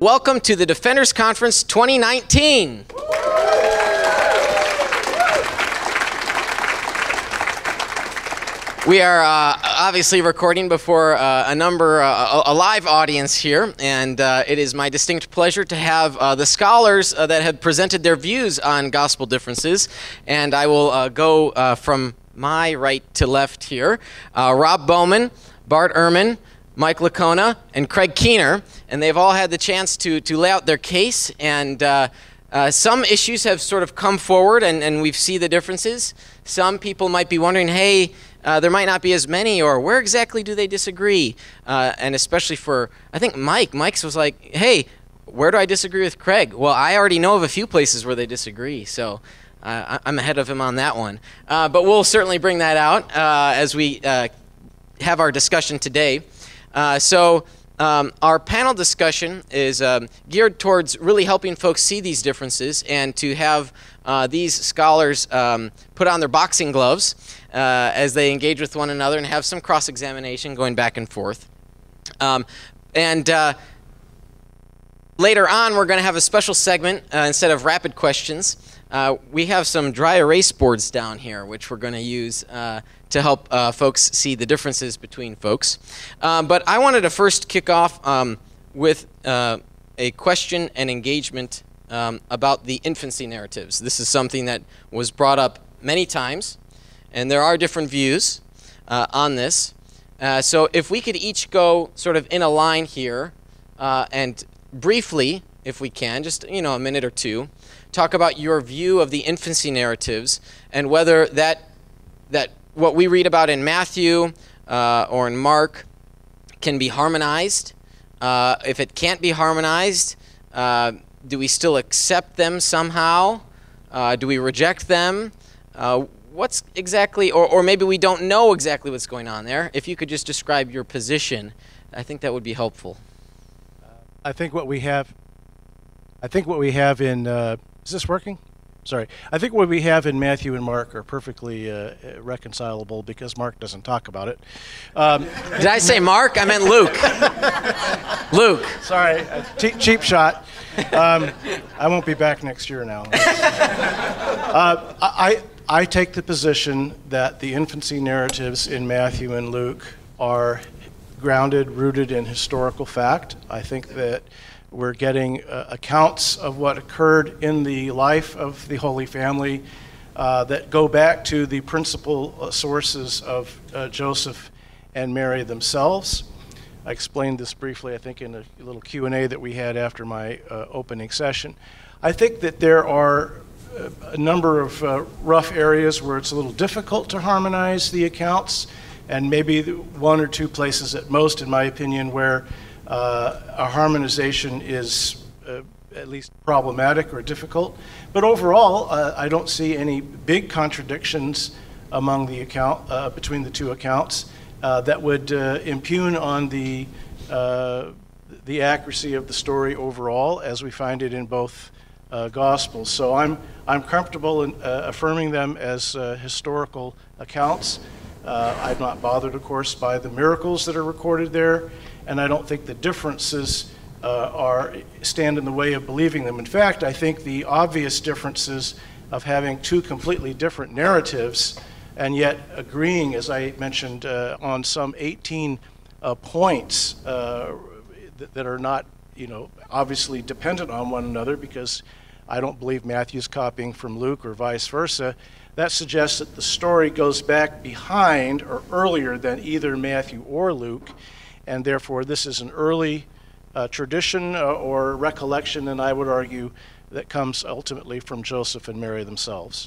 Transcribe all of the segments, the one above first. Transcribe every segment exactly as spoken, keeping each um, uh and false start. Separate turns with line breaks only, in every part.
Welcome to the Defenders Conference twenty nineteen. We are uh, obviously recording before uh, a number, uh, a live audience here, and uh, it is my distinct pleasure to have uh, the scholars uh, that have presented their views on gospel differences, and I will uh, go uh, from my right to left here. Uh, Rob Bowman, Bart Ehrman, Mike Licona, and Craig Keener, and they've all had the chance to, to lay out their case, and uh, uh, some issues have sort of come forward, and, and we see the differences. Some people might be wondering, hey, Uh, there might not be as many, or where exactly do they disagree? Uh, and especially for, I think Mike, Mike's was like, hey, where do I disagree with Craig? Well, I already know of a few places where they disagree, so uh, I'm ahead of him on that one. Uh, but we'll certainly bring that out uh, as we uh, have our discussion today. Uh, so um, our panel discussion is um, geared towards really helping folks see these differences and to have uh, these scholars um, put on their boxing gloves Uh, as they engage with one another and have some cross-examination going back and forth. Um, and uh, later on, we're going to have a special segment. Uh, instead of rapid questions, uh, we have some dry erase boards down here, which we're going to use uh, to help uh, folks see the differences between folks. Um, but I wanted to first kick off um, with uh, a question and engagement um, about the infancy narratives. This is something that was brought up many times, and there are different views uh, on this. Uh, so if we could each go sort of in a line here uh, and briefly, if we can, just you know a minute or two, talk about your view of the infancy narratives and whether that that what we read about in Matthew uh, or in Mark can be harmonized. Uh, if it can't be harmonized, uh, do we still accept them somehow? Uh, do we reject them? Uh, What's exactly, or, or maybe we don't know exactly what's going on there. If you could just describe your position, I think that would be helpful.
Uh, I think what we have, I think what we have in, uh, is this working? Sorry. I think what we have in Matthew and Mark are perfectly uh, reconcilable because Mark doesn't talk about it. Um,
Did I say Mark? I meant Luke. Luke.
Sorry, a cheap, cheap shot. Um, I won't be back next year now. uh, I. I take the position that the infancy narratives in Matthew and Luke are grounded, rooted in historical fact. I think that we're getting uh, accounts of what occurred in the life of the Holy Family uh, that go back to the principal uh, sources of uh, Joseph and Mary themselves. I explained this briefly, I think, in a little Q and A that we had after my uh, opening session. I think that there are a number of uh, rough areas where it's a little difficult to harmonize the accounts, and maybe one or two places at most, in my opinion, where uh, a harmonization is uh, at least problematic or difficult. But overall, uh, I don't see any big contradictions among the account uh, between the two accounts uh, that would uh, impugn on the uh, the accuracy of the story overall, as we find it in both Uh, Gospels. So I'm I'm comfortable in uh, affirming them as uh, historical accounts. Uh, I'm not bothered, of course, by the miracles that are recorded there, and I don't think the differences uh, are stand in the way of believing them. In fact, I think the obvious differences of having two completely different narratives and yet agreeing, as I mentioned, uh, on some eighteen uh, points uh, th that are not, you know, obviously dependent on one another, because I don't believe Matthew's copying from Luke or vice versa. That suggests that the story goes back behind or earlier than either Matthew or Luke, and therefore this is an early uh, tradition uh, or recollection, and I would argue that comes ultimately from Joseph and Mary themselves.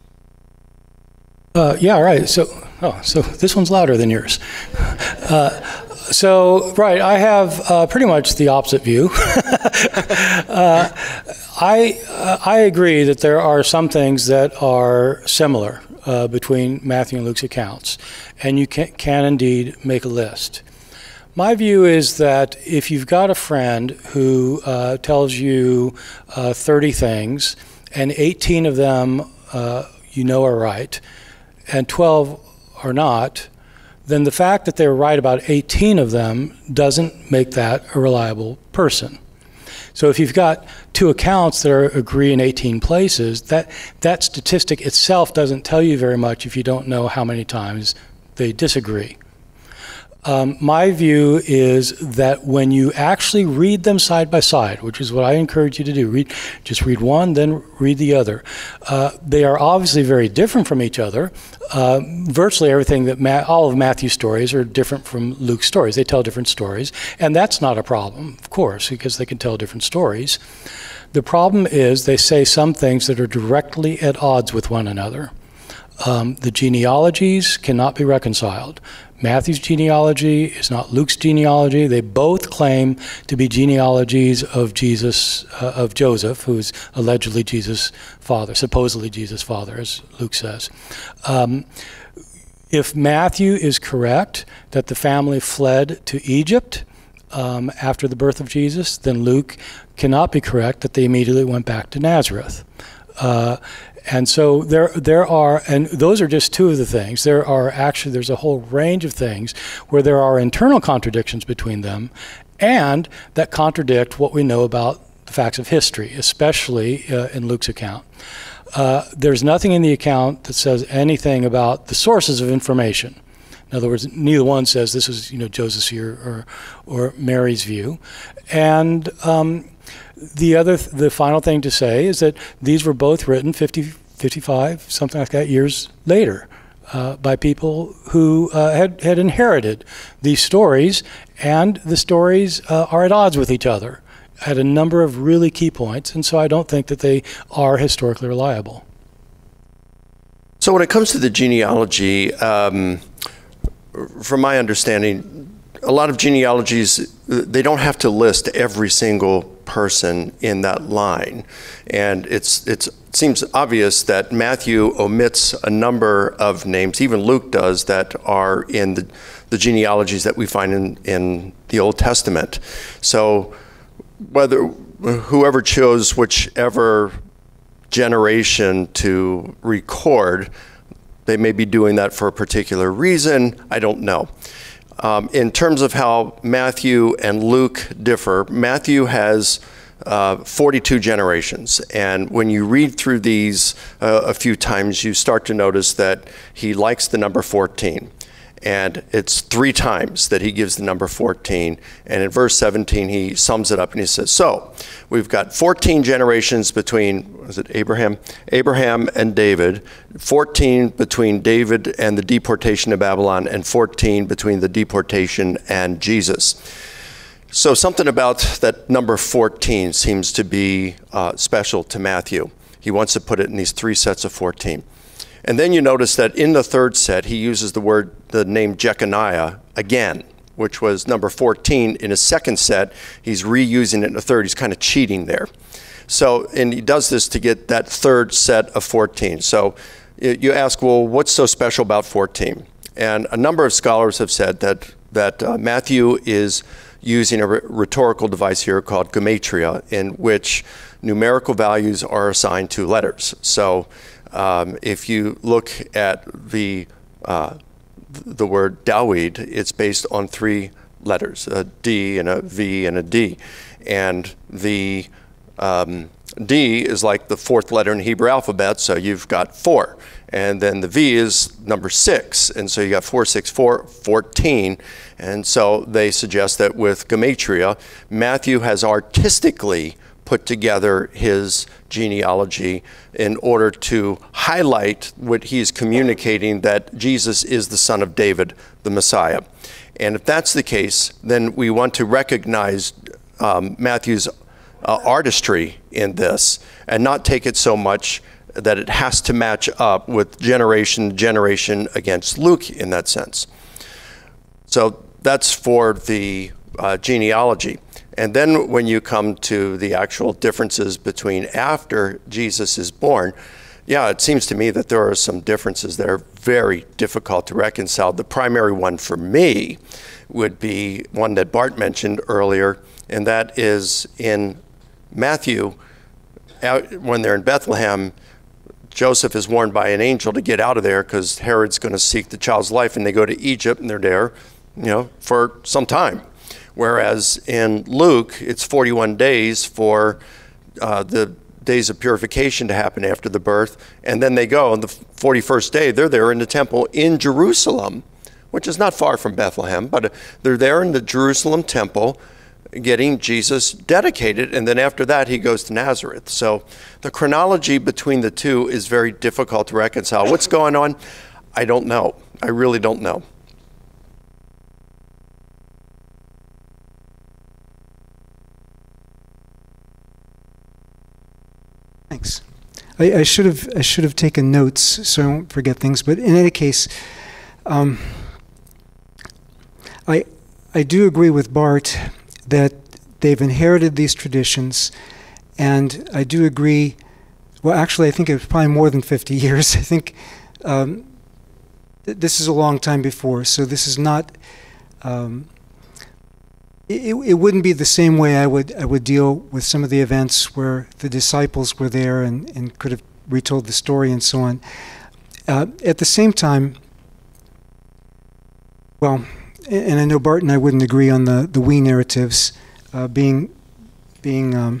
Uh, yeah, right. So, oh, so this one's louder than yours. Uh, so, right, I have uh, pretty much the opposite view. uh, I uh, I agree that there are some things that are similar uh, between Matthew and Luke's accounts, and you can, can indeed make a list. My view is that if you've got a friend who uh, tells you uh, thirty things, and eighteen of them uh, you know are right, and twelve are not, then the fact that they're right about eighteen of them doesn't make that a reliable person. So if you've got two accounts that are, agree in eighteen places, that, that statistic itself doesn't tell you very much if you don't know how many times they disagree. Um, my view is that when you actually read them side by side, which is what I encourage you to do, read, just read one, then read the other. Uh, they are obviously very different from each other. Uh, virtually everything that, Ma all of Matthew's stories are different from Luke's stories. They tell different stories, and that's not a problem, of course, because they can tell different stories. The problem is they say some things that are directly at odds with one another. Um, the genealogies cannot be reconciled. Matthew's genealogy is not Luke's genealogy. They both claim to be genealogies of Jesus, uh, of Joseph, who's allegedly Jesus' father, supposedly Jesus' father, as Luke says. Um, if Matthew is correct that the family fled to Egypt um, after the birth of Jesus, then Luke cannot be correct that they immediately went back to Nazareth. Uh, And so there, there are, and those are just two of the things. There are actually, there's a whole range of things where there are internal contradictions between them and that contradict what we know about the facts of history, especially uh, in Luke's account. Uh, there's nothing in the account that says anything about the sources of information. In other words, neither one says this is, you know, Joseph's view or, or Mary's view. And um, the other, th the final thing to say is that these were both written fifty, fifty-five, something like that, years later uh, by people who uh, had, had inherited these stories, and the stories uh, are at odds with each other at a number of really key points, and so I don't think that they are historically reliable.
So when it comes to the genealogy, um, from my understanding, a lot of genealogies, they don't have to list every single person in that line. And it's, it's, it seems obvious that Matthew omits a number of names, even Luke does, that are in the, the genealogies that we find in, in the Old Testament. So whether whoever chose whichever generation to record, they may be doing that for a particular reason, I don't know. Um, in terms of how Matthew and Luke differ, Matthew has uh, forty-two generations, and when you read through these uh, a few times, you start to notice that he likes the number fourteen. And it's three times that he gives the number fourteen. And in verse seventeen, he sums it up and he says, so we've got fourteen generations between, was it Abraham? Abraham and David, fourteen between David and the deportation of Babylon, and fourteen between the deportation and Jesus. So something about that number fourteen seems to be uh, special to Matthew. He wants to put it in these three sets of fourteen. And then you notice that in the third set, he uses the word, the name Jeconiah again, which was number fourteen. In his second set, he's reusing it in the third. He's kind of cheating there. So, and he does this to get that third set of fourteen. So you ask, well, what's so special about fourteen? And a number of scholars have said that, that uh, Matthew is using a rhetorical device here called gematria, in which numerical values are assigned to letters. So Um, if you look at the uh, the word Dawid, it's based on three letters, a D and a V and a D. And the um, D is like the fourth letter in the Hebrew alphabet, so you've got four. And then the V is number six, and so you got four, six, four, fourteen. And so they suggest that with gematria, Matthew has artistically put together his genealogy in order to highlight what he's communicating, that Jesus is the son of David, the Messiah. And if that's the case, then we want to recognize um, Matthew's uh, artistry in this and not take it so much that it has to match up with generation to generation against Luke in that sense. So that's for the uh, genealogy. And then when you come to the actual differences between after Jesus is born, yeah, it seems to me that there are some differences that are very difficult to reconcile. The primary one for me would be one that Bart mentioned earlier, and that is in Matthew, when they're in Bethlehem, Joseph is warned by an angel to get out of there because Herod's going to seek the child's life, and they go to Egypt, and they're there, you know, for some time. Whereas in Luke, it's forty-one days for uh, the days of purification to happen after the birth. And then they go on the forty-first day, they're there in the temple in Jerusalem, which is not far from Bethlehem, but they're there in the Jerusalem temple getting Jesus dedicated. And then after that, he goes to Nazareth. So the chronology between the two is very difficult to reconcile. What's going on? I don't know. I really don't know.
Thanks. I, I should have I should have taken notes so I won't forget things. But in any case, um, I I do agree with Bart that they've inherited these traditions, and I do agree. Well, actually, I think it's probably more than fifty years. I think um, th this is a long time before. So this is not. Um, It, it wouldn't be the same way I would I would deal with some of the events where the disciples were there and, and could have retold the story and so on. Uh, at the same time, well, and I know Bart and I wouldn't agree on the, the we narratives uh, being being um,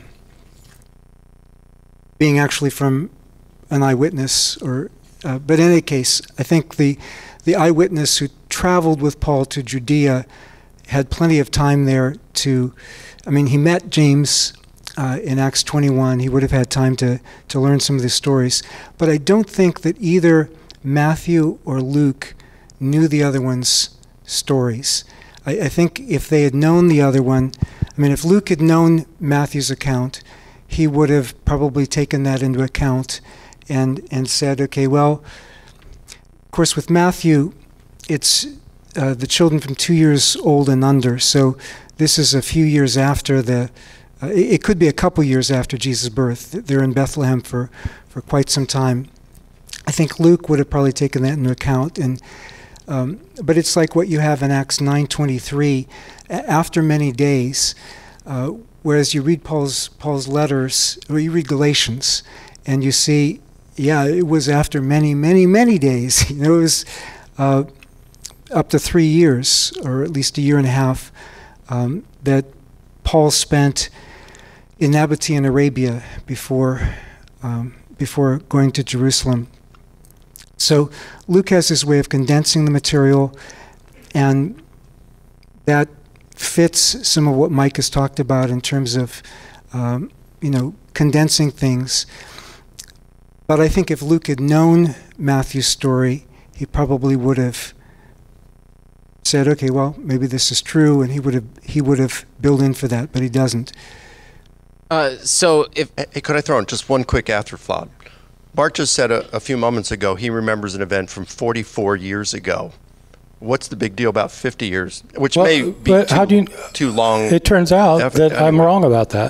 being actually from an eyewitness, or uh, but in any case, I think the the eyewitness who traveled with Paul to Judea had plenty of time there to, I mean, he met James uh, in Acts twenty-one. He would have had time to, to learn some of the stories. But I don't think that either Matthew or Luke knew the other one's stories. I, I think if they had known the other one, I mean, if Luke had known Matthew's account, he would have probably taken that into account and, and said, okay, well, of course, with Matthew, it's Uh, the children from two years old and under. So this is a few years after the, uh, it, it could be a couple years after Jesus' birth. They're in Bethlehem for, for quite some time. I think Luke would have probably taken that into account. And um, but it's like what you have in Acts nine twenty-three, after many days, uh, whereas you read Paul's, Paul's letters, or you read Galatians, and you see, yeah, it was after many, many, many days. You know, it was uh, up to three years, or at least a year and a half, um, that Paul spent in Nabatee in Arabia before um, before going to Jerusalem. So Luke has his way of condensing the material, and that fits some of what Mike has talked about in terms of um, you know, condensing things. But I think if Luke had known Matthew's story, he probably would have said, okay, well, maybe this is true, and he would have he would have built in for that, but he doesn't.
Uh, so if
hey, could I throw in just one quick afterthought? Bart just said a, a few moments ago he remembers an event from forty-four years ago. What's the big deal about fifty years? Which
well,
may be
but
too,
how do you,
too long.
It turns out
effort,
that
anyway.
I'm wrong about that.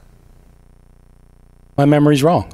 My memory's wrong.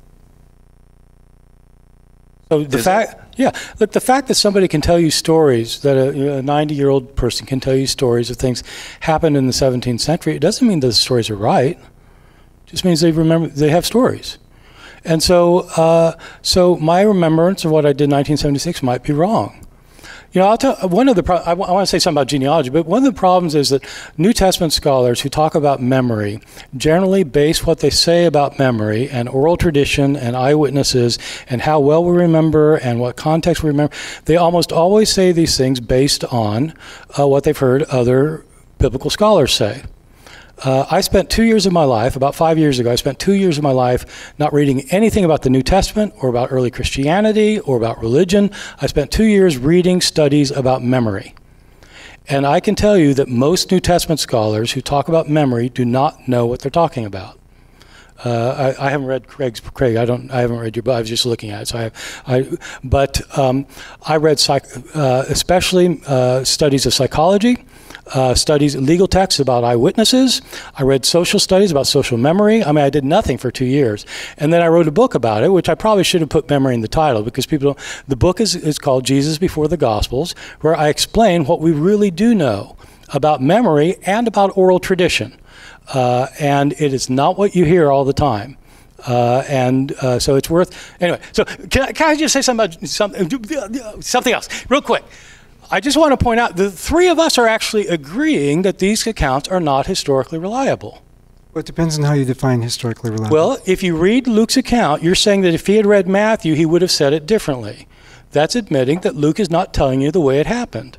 So the
Is
fact, yeah, look, the fact that somebody can tell you stories, that a ninety-year-old person can tell you stories of things happened in the seventeenth century, it doesn't mean those stories are right. It just means they remember, they have stories. And so, uh, so my remembrance of what I did in nineteen seventy-six might be wrong. You know, I'll tell one of the. Pro I, w I want to say something about genealogy, but one of the problems is that New Testament scholars who talk about memory generally base what they say about memory and oral tradition and eyewitnesses and how well we remember and what context we remember. They almost always say these things based on uh, what they've heard other biblical scholars say. Uh, I spent two years of my life, about five years ago, I spent two years of my life not reading anything about the New Testament or about early Christianity or about religion. I spent two years reading studies about memory. And I can tell you that most New Testament scholars who talk about memory do not know what they're talking about. Uh, I, I haven't read Craig's, Craig, I don't, I haven't read your book, I was just looking at it, so I, I but um, I read psych, uh, especially uh, studies of psychology, Uh, studies, legal texts about eyewitnesses. I read social studies about social memory. I mean, I did nothing for two years. And then I wrote a book about it, which I probably should have put memory in the title because people don't, the book is, is called Jesus Before the Gospels, where I explain what we really do know about memory and about oral tradition. Uh, and it is not what you hear all the time. Uh, and uh, so it's worth, anyway, so can I, can I just say something about something, something else, real quick? I just want to point out the three of us are actually agreeing that these accounts are not historically reliable.
Well, it depends on how you define historically reliable.
Well, if you read Luke's account, you're saying that if he had read Matthew, he would have said it differently. That's admitting that Luke is not telling you the way it happened.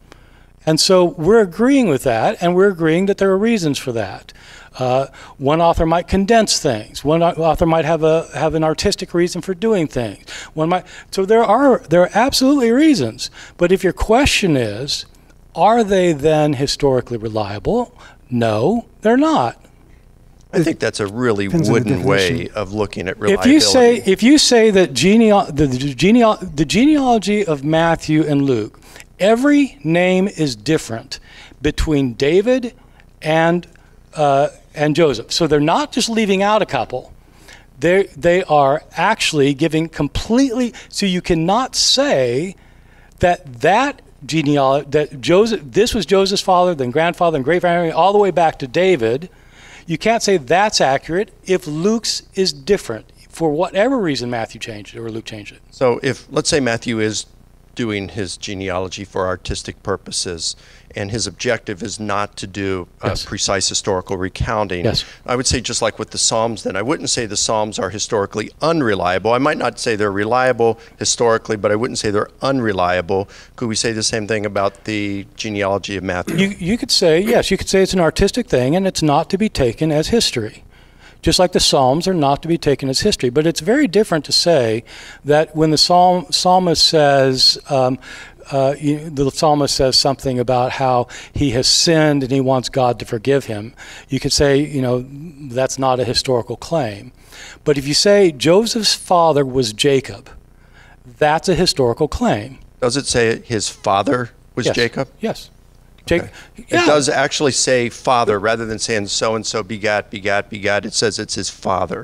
And so we're agreeing with that, and we're agreeing that there are reasons for that. Uh, one author might condense things. One author might have a have an artistic reason for doing things. One might. So there are there are absolutely reasons. But if your question is, are they then historically reliable? No, they're not.
I think that's a really
Depends on the
wooden way
definition.
of looking at
If
reliability.
you say if you say that geneo- the, the, geneo- the genealogy of Matthew and Luke, every name is different between David and uh, and Joseph. So they're not just leaving out a couple. They they are actually giving completely. So you cannot say that that genealogy that Joseph this was Joseph's father, then grandfather, and great grandfather, all the way back to David. You can't say that's accurate if Luke's is different. For whatever reason, Matthew changed it or Luke changed it.
So if, let's say Matthew is doing his genealogy for artistic purposes, and his objective is not to do uh,
Yes.
precise historical recounting,
Yes.
I would say just like with the Psalms then, I wouldn't say the Psalms are historically unreliable. I might not say they're reliable historically, but I wouldn't say they're unreliable. Could we say the same thing about the genealogy of Matthew?
You, you could say, yes, you could say it's an artistic thing and it's not to be taken as history. Just like the Psalms are not to be taken as history. But it's very different to say that when the psalm, psalmist says, um, uh, you, the psalmist says something about how he has sinned and he wants God to forgive him, you could say, you know, that's not a historical claim. But if you say Joseph's father was Jacob, that's a historical claim.
Does it say his father was
Yes.
Jacob?
Yes. Jacob.
It does actually say father rather than saying so-and-so begat, begat, begat. It says it's his father.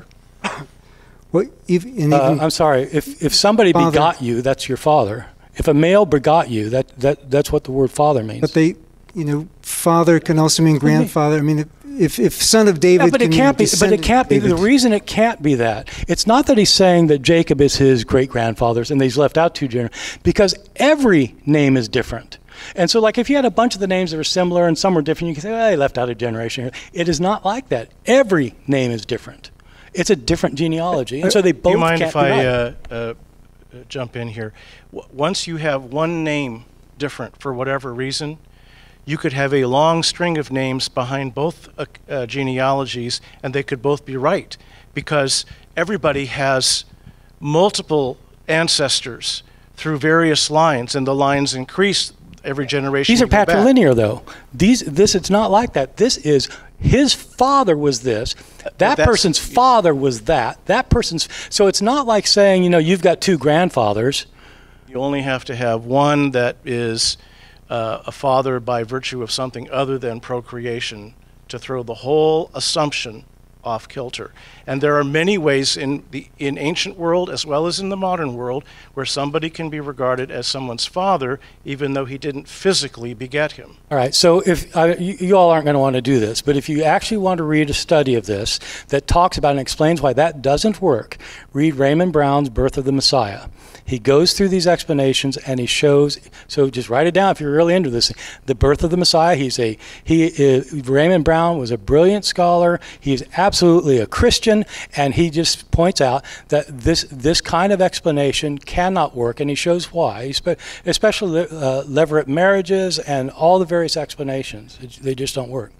Well, even, and
Uh,
even
I'm sorry. If if somebody
Father.
begot you, that's your father. If a male begot you, that, that that's what the word father means.
but they, you know, father can also mean grandfather. I mean, if if son of David
Yeah, but
can
it can't
mean
be. But it
descendant
can't be.
of
The
David.
reason it can't be that it's not that he's saying that Jacob is his great grandfathers and he's left out two generations, because every name is different. And so, like, if you had a bunch of the names that were similar and some were different, you can say, well, they left out a generation here. It is not like that. Every name is different. It's a different genealogy, and so they
Do
both
you mind
can't
if
be
I
right.
uh, uh, jump in here? W- once you have one name different for whatever reason, you could have a long string of names behind both uh, uh, genealogies, and they could both be right, because everybody has multiple ancestors through various lines, and the lines increase every generation.
These are
you go back.
patrilinear, though. These, this, it's not like that. This is his father was this. That
that's-
person's father was that. That person's. So it's not like saying, you know, you've got two grandfathers.
You only have to have one that is uh, a father by virtue of something other than procreation to throw the whole assumption off kilter. And there are many ways in the in ancient world as well as in the modern world where somebody can be regarded as someone's father even though he didn't physically beget him.
All right, so if uh, you, you all aren't going to want to do this, but if you actually want to read a study of this that talks about and explains why that doesn't work, read Raymond Brown's Birth of the Messiah. He goes through these explanations and he shows. So just write it down if you're really into this. The Birth of the Messiah. He's a he. Is, Raymond Brown was a brilliant scholar. He is absolutely a Christian, and he just points out that this this kind of explanation cannot work, and he shows why. Especially uh, levirate marriages and all the various explanations. They just don't work.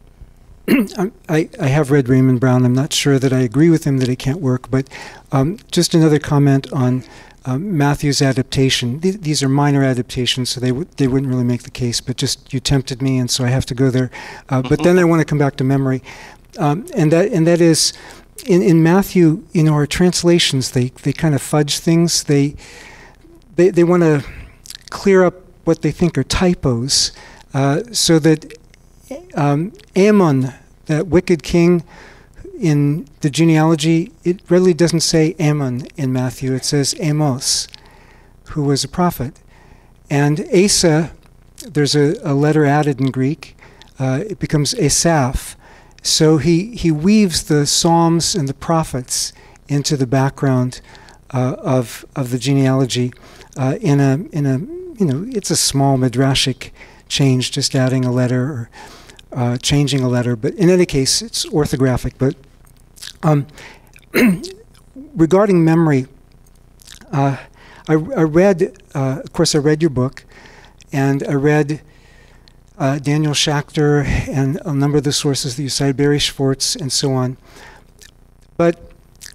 I, I have read Raymond Brown. I'm not sure that I agree with him that it can't work, but um, just another comment on um, Matthew's adaptation. Th- these are minor adaptations, so they w- they wouldn't really make the case, but just you tempted me, and so I have to go there. Uh, but then I want to come back to memory, um, and that and that is, in, in Matthew, you know, our translations, they, they kind of fudge things. They they, they want to clear up what they think are typos, uh, so that Um, Ammon, that wicked king in the genealogy, it really doesn't say Ammon in Matthew. It says Amos, who was a prophet. And Asa, there's a, a letter added in Greek. Uh, it becomes Asaph. So he, he weaves the Psalms and the prophets into the background uh, of of the genealogy uh, in a in a you know, it's a small midrashic change, just adding a letter or uh, changing a letter. But in any case, it's orthographic. But um, regarding memory, uh, I, I read, uh, of course, I read your book, and I read uh, Daniel Schachter and a number of the sources that you cited, Barry Schwartz, and so on. But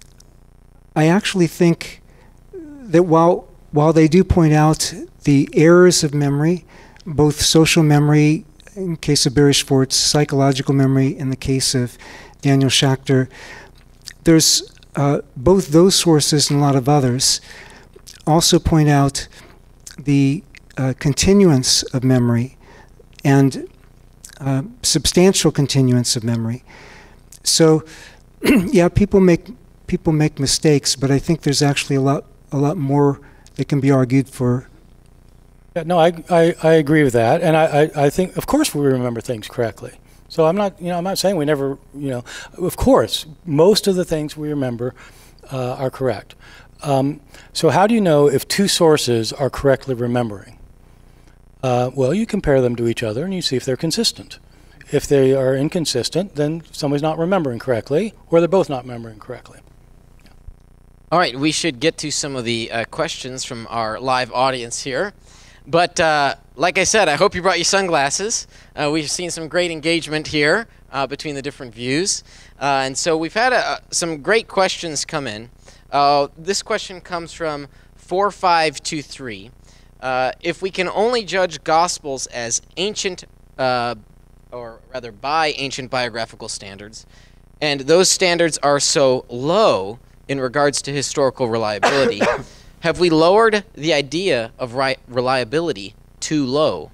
I actually think that while while they do point out the errors of memory, both social memory in case of Barry Schwartz, psychological memory in the case of Daniel Schachter, there's uh, both those sources and a lot of others also point out the uh, continuance of memory and uh, substantial continuance of memory. So, yeah, people make people make mistakes, but I think there's actually a lot a lot more that can be argued for.
Yeah, no, I, I I agree with that, and I, I I think of course we remember things correctly. So I'm not you know I'm not saying we never you know of course most of the things we remember uh, are correct. Um, so how do you know if two sources are correctly remembering? Uh, well, you compare them to each other and you see if they're consistent. If they are inconsistent, then somebody's not remembering correctly, or they're both not remembering correctly. Yeah.
All right, we should get to some of the uh, questions from our live audience here. But uh, like I said, I hope you brought your sunglasses. Uh, we've seen some great engagement here uh, between the different views. Uh, and so we've had uh, some great questions come in. Uh, this question comes from four five two three. Uh, if we can only judge Gospels as ancient, uh, or rather by ancient biographical standards, and those standards are so low in regards to historical reliability, have we lowered the idea of ri reliability too low?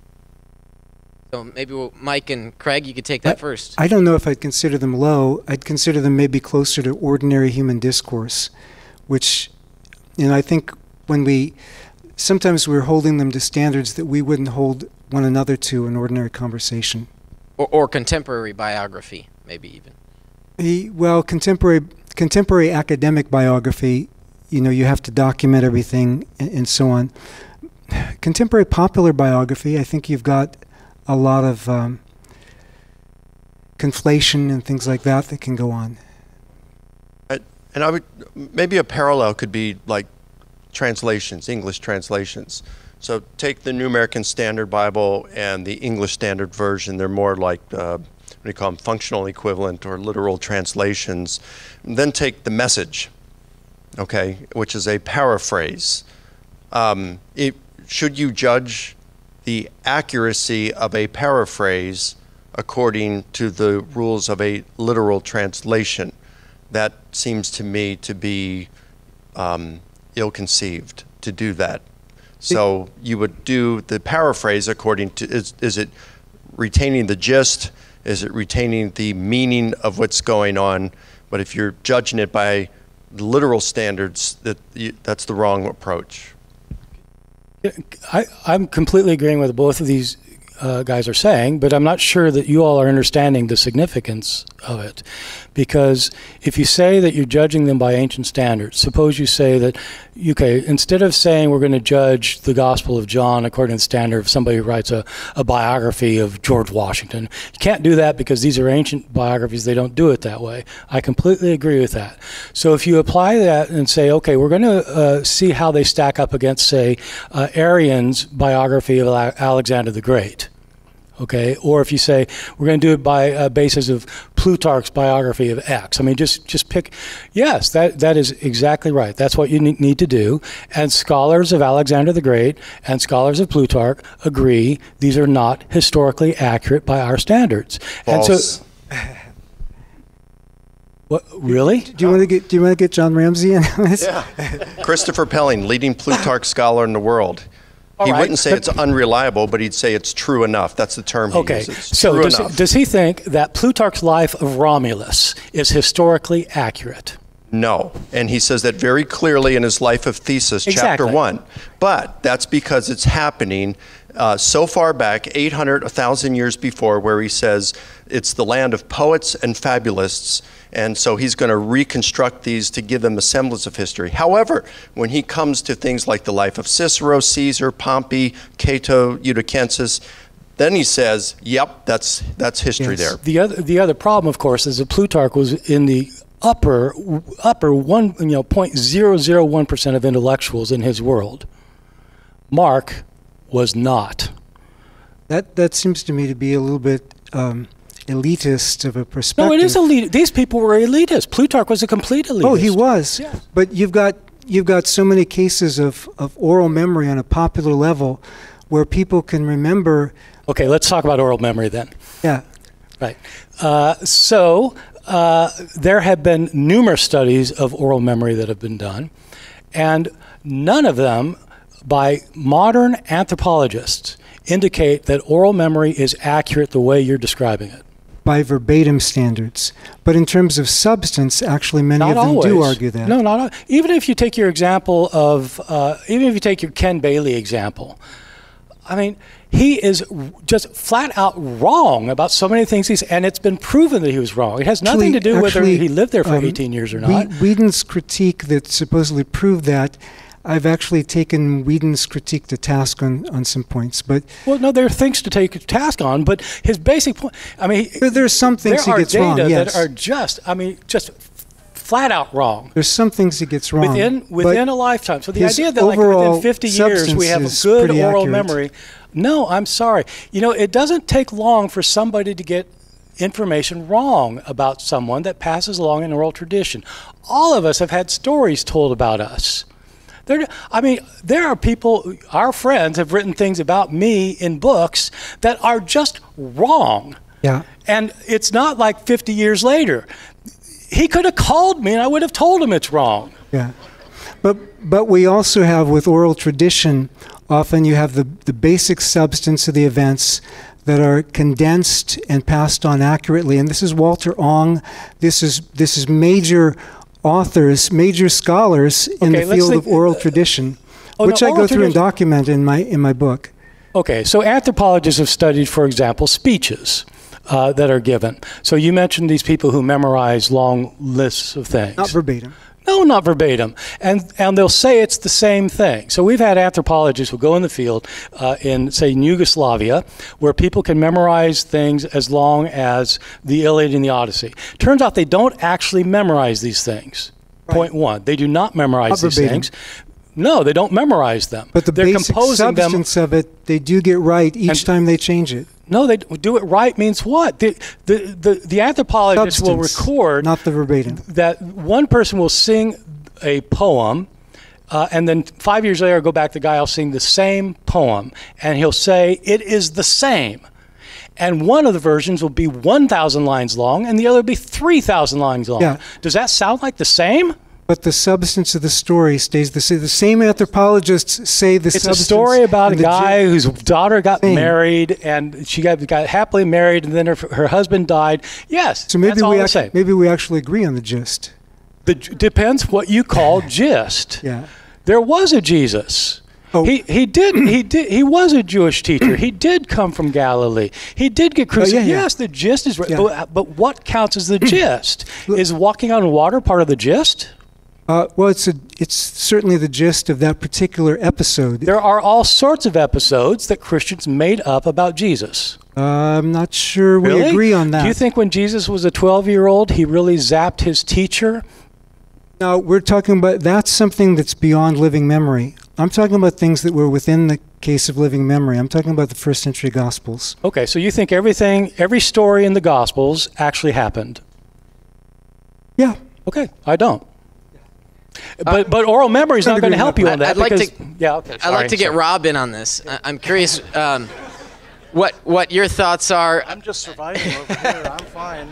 So maybe we'll, Mike and Craig, you could take that
I,
first.
I don't know if I'd consider them low. I'd consider them maybe closer to ordinary human discourse, which, you know, I think when we, sometimes we're holding them to standards that we wouldn't hold one another to in ordinary conversation.
Or, or contemporary biography, maybe even.
The, well, contemporary, contemporary academic biography, you know, you have to document everything and, and so on. Contemporary popular biography, I think you've got a lot of um, conflation and things like that that can go on.
And I would, maybe a parallel could be like translations, English translations. So take the New American Standard Bible and the English Standard Version. They're more like, uh, what do you call them, functional equivalent or literal translations. And then take the Message, okay, which is a paraphrase. Um, it, should you judge the accuracy of a paraphrase according to the rules of a literal translation? That seems to me to be um, ill-conceived to do that. So you would do the paraphrase according to, is, is it retaining the gist? Is it retaining the meaning of what's going on? But if you're judging it by literal standards, that you, that's the wrong approach.
I, I'm completely agreeing with both of these uh, guys are saying, but I'm not sure that you all are understanding the significance of it. Because if you say that you're judging them by ancient standards, suppose you say that, okay, instead of saying we're going to judge the Gospel of John according to the standard of somebody who writes a, a biography of George Washington, you can't do that because these are ancient biographies, they don't do it that way. I completely agree with that. So if you apply that and say, okay, we're going to uh, see how they stack up against, say, uh, Arrian's biography of Alexander the Great. Okay, or if you say we're going to do it by a basis of Plutarch's biography of X. I mean, just just pick. Yes, that that is exactly right. That's what you need to do. And scholars of Alexander the Great and scholars of Plutarch agree these are not historically accurate by our standards.
False.
And so, what really?
Do you want to get Do you want to get John Ramsey in on this?
Yeah. Christopher Pelling, leading Plutarch scholar in the world.
All
he
right,
wouldn't say it's unreliable, but he'd say it's true enough. That's the term he
okay.
uses.
So
true
does,
enough.
does he think that Plutarch's life of Romulus is historically accurate?
No. And he says that very clearly in his Life of Thesis,
Exactly.
chapter one. But that's because it's happening uh, so far back, eight hundred, one thousand years before, where he says it's the land of poets and fabulists. And so he's going to reconstruct these to give them a semblance of history. However, when he comes to things like the life of Cicero, Caesar, Pompey, Cato, Eutychianus, then he says, yep, that's that's history
Yes.
there.
The other, the other problem, of course, is that Plutarch was in the upper, upper one, you know, point zero zero one percent of intellectuals in his world. Mark was not.
That that seems to me to be a little bit um, elitist of a perspective.
No, it is elite. These people were elitist. Plutarch was a complete elitist.
Oh, he was.
Yes.
But you've got you've got so many cases of, of oral memory on a popular level where people can remember.
Okay, let's talk about oral memory then.
Yeah.
Right. Uh, so uh, there have been numerous studies of oral memory that have been done, and none of them by modern anthropologists indicate that oral memory is accurate the way you're describing it.
By verbatim standards. But in terms of substance, actually many
Not
of them
always.
do argue that.
No, not al- even if you take your example of, uh, even if you take your Ken Bailey example, I mean, he is r- just flat out wrong about so many things he's, and it's been proven that he was wrong. It has nothing
Actually-
to do whether
actually,
he lived there for
um,
eighteen years or not.
Whe- Whedon's critique that supposedly proved that, I've actually taken Whedon's critique to task on, on some points, but
Well, no, there are things to take a task on, but his basic point, I mean, he-
there, there's some things
there
he
are
gets
data
wrong, yes.
that are just, I mean, just flat out wrong.
There's some things he gets wrong.
Within
but
within a lifetime. So the
his
idea that like
overall
within fifty years we have a
substance is
good
pretty
oral
accurate.
memory. No, I'm sorry. You know, it doesn't take long for somebody to get information wrong about someone that passes along an oral tradition. All of us have had stories told about us. There, I mean, there are people, our friends have written things about me in books that are just wrong.
Yeah.
And it's not like fifty years later. He could have called me and I would have told him it's wrong.
Yeah. But but we also have with oral tradition, often you have the, the basic substance of the events that are condensed and passed on accurately. And this is Walter Ong. This is this is major authors, major scholars in
Okay,
the
let's
field
think-
of oral tradition,
Oh,
which
no,
I go
oral
through and
tradition-
document in my in my book.
Okay, so anthropologists have studied, for example, speeches uh, that are given. So you mentioned these people who memorize long lists of things.
Not verbatim.
No, not verbatim. And and they'll say it's the same thing. So we've had anthropologists who go in the field uh, in, say, in Yugoslavia, where people can memorize things as long as the Iliad and the Odyssey. Turns out they don't actually memorize these things.
Right.
Point one. They do not memorize
Not
these
verbatim.
things. No, they don't memorize them.
But the
They're
basic
composing them.
substance of it, they do get right each
And-
time they change it.
No, they do it right means what? The the the, the anthropologist will
Substance,
record
not the verbatim.
that one person will sing a poem, uh, and then five years later, go back, the guy will sing the same poem, and he'll say, it is the same. And one of the versions will be one thousand lines long, and the other will be three thousand lines long.
Yeah.
Does that sound like the same?
But the substance of the story stays the same. The same anthropologists say the
It's a
substance.
story about a
and the
guy
ge-
whose daughter got
Same.
married, and she got, got happily married, and then her, her husband died. Yes,
So maybe
that's all
we
the
act-
same.
maybe we actually agree on the gist.
The, depends what you call gist.
Yeah.
There was a Jesus.
Oh.
He he did he did he was a Jewish teacher. He did come from Galilee. He did get crucified.
Oh, yeah, yeah.
Yes, the gist is right.
Yeah.
But, but what counts as the gist? Is walking on water part of the gist?
Uh, well, it's a, it's certainly the gist of that particular episode.
There are all sorts of episodes that Christians made up about Jesus.
Uh, I'm not sure we
Really?
agree on that.
Do you think when Jesus was a twelve-year-old, he really zapped his teacher?
No, we're talking about that's something that's beyond living memory. I'm talking about things that were within the case of living memory. I'm talking about the first century Gospels.
Okay, so you think everything, every story in the Gospels actually happened?
Yeah.
Okay, I don't. But but oral memory is
I
not going to
agree
help
with
you
that.
on that.
I'd like
because,
to-
Yeah, okay.
I'd like to get
sorry.
Rob in on this. I- I'm curious um, what what your thoughts are.
I'm just surviving over here. I'm fine.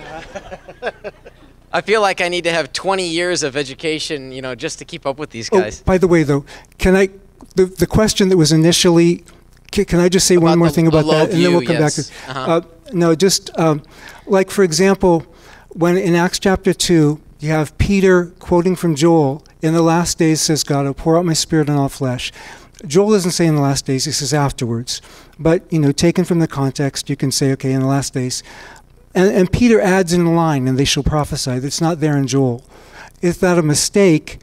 I feel like I need to have twenty years of education, you know, just to keep up with these guys.
Oh, by the way, though, can I, the, the question that was initially, can, can I just say
About
one more
the-
thing
a
about
low
that, and then we'll
view,
come
yes.
back to
Uh-huh.
uh, no, just um, like, for example, when in Acts chapter two, you have Peter quoting from Joel, in the last days, says God, I'll pour out my spirit on all flesh. Joel doesn't say in the last days, he says afterwards. But, you know, taken from the context, you can say, okay, in the last days. And, and Peter adds in a line, and they shall prophesy. That's not there in Joel. Is that a mistake,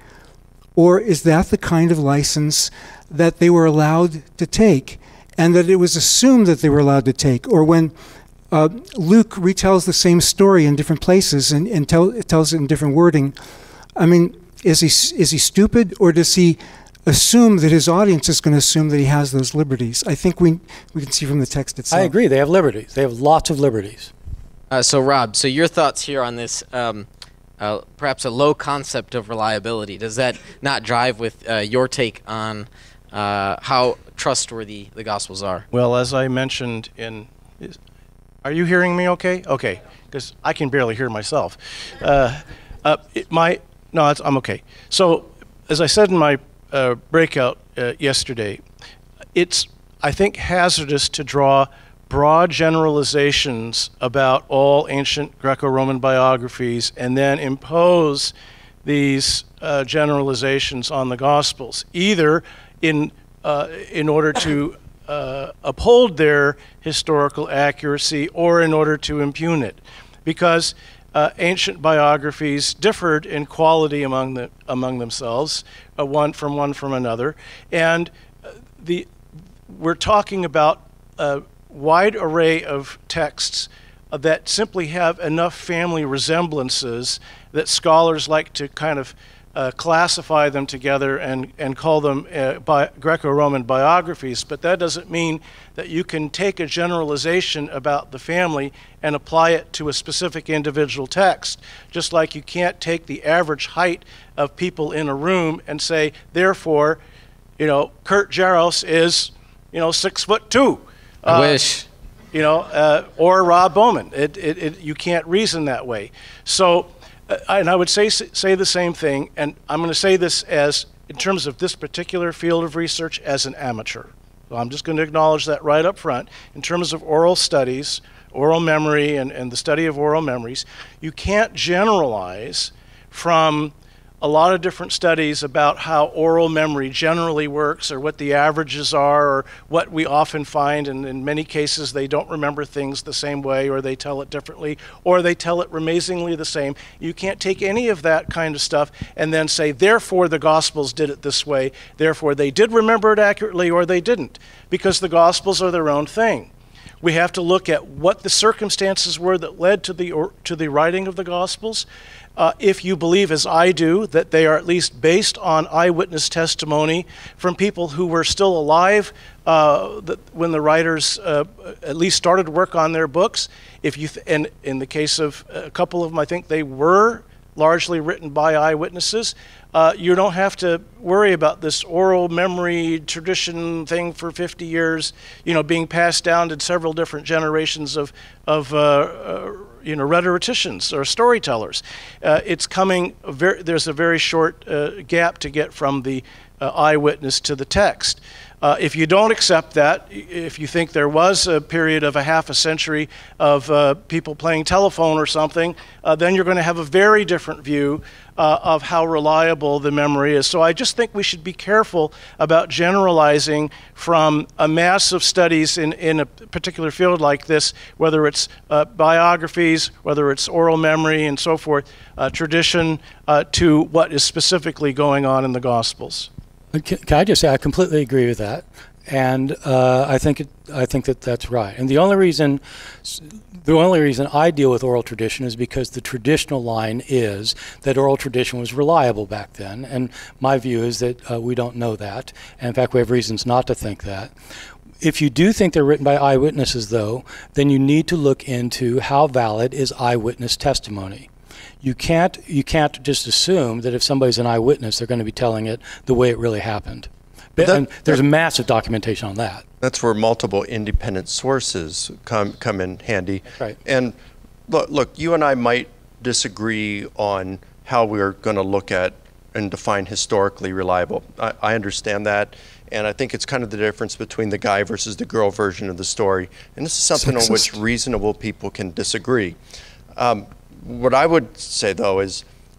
or is that the kind of license that they were allowed to take, and that it was assumed that they were allowed to take? Or when uh, Luke retells the same story in different places and, and tell, tells it in different wording, I mean, is he is he stupid, or does he assume that his audience is going to assume that he has those liberties? I think we we can see from the text itself.
I agree. They have liberties. They have lots of liberties.
Uh, so, Rob, so your thoughts here on this, um, uh, perhaps a low concept of reliability. Does that not jive with uh, your take on uh, how trustworthy the Gospels are?
Well, as I mentioned in... Is, are you hearing me okay? Okay, because I can barely hear myself. Uh, uh, it, my No, it's, I'm okay. So, as I said in my uh, breakout uh, yesterday, it's, I think, hazardous to draw broad generalizations about all ancient Greco-Roman biographies and then impose these uh, generalizations on the Gospels, either in uh, in order to uh, uphold their historical accuracy or in order to impugn it, because uh, ancient biographies differed in quality among the among themselves, uh, one from one from another, and uh, the we're talking about Uh, wide array of texts uh, that simply have enough family resemblances that scholars like to kind of uh, classify them together and, and call them uh, bi Greco-Roman biographies, but that doesn't mean that you can take a generalization about the family and apply it to a specific individual text, just like you can't take the average height of people in a room and say, therefore, you know, Kurt Jaros is, you know, six foot two.
I
Uh,
wish.
You know, uh, or Rob Bowman. It, it, it, you can't reason that way. So, uh, and I would say say the same thing, and I'm going to say this as, in terms of this particular field of research, as an amateur. So I'm just going to acknowledge that right up front. In terms of oral studies, oral memory, and, and the study of oral memories, you can't generalize from a lot of different studies about how oral memory generally works, or what the averages are, or what we often find, and in many cases they don't remember things the same way, or they tell it differently, or they tell it amazingly the same. You can't take any of that kind of stuff and then say, therefore the Gospels did it this way, therefore they did remember it accurately, or they didn't, because the Gospels are their own thing. We have to look at what the circumstances were that led to the, or, to the writing of the Gospels. Uh, if you believe, as I do, that they are at least based on eyewitness testimony from people who were still alive uh, that when the writers uh, at least started work on their books. If you th and in the case of a couple of them, I think they were largely written by eyewitnesses. Uh, you don't have to worry about this oral memory tradition thing for fifty years, you know, being passed down to several different generations of, of uh, uh, you know, rhetoricians or storytellers. Uh, it's coming, very, there's a very short uh, gap to get from the uh, eyewitness to the text. Uh, if you don't accept that, if you think there was a period of a half a century of uh, people playing telephone or something, uh, then you're going to have a very different view uh, of how reliable the memory is. So I just think we should be careful about generalizing from a mass of studies in, in a particular field like this, whether it's uh, biographies, whether it's oral memory and so forth, uh, tradition, uh, to what is specifically going on in the Gospels.
Can, can I just say I completely agree with that, and uh, I think it, I think that that's right. And the only reason, the only reason I deal with oral tradition is because the traditional line is that oral tradition was reliable back then, and my view is that uh, we don't know that. And in fact, we have reasons not to think that. If you do think they're written by eyewitnesses, though, then you need to look into how valid is eyewitness testimony. You can't, you can't just assume that if somebody's an eyewitness, they're going to be telling it the way it really happened. But that, and there's that, massive documentation on that.
That's where multiple independent sources come, come in handy.
Right.
And look, look, you and I might disagree on how we're going to look at and define historically reliable. I, I understand that. And I think it's kind of the difference between the guy versus the girl version of the story. And this is something
Sexist.
on which reasonable people can disagree. Um, What I would say, though, is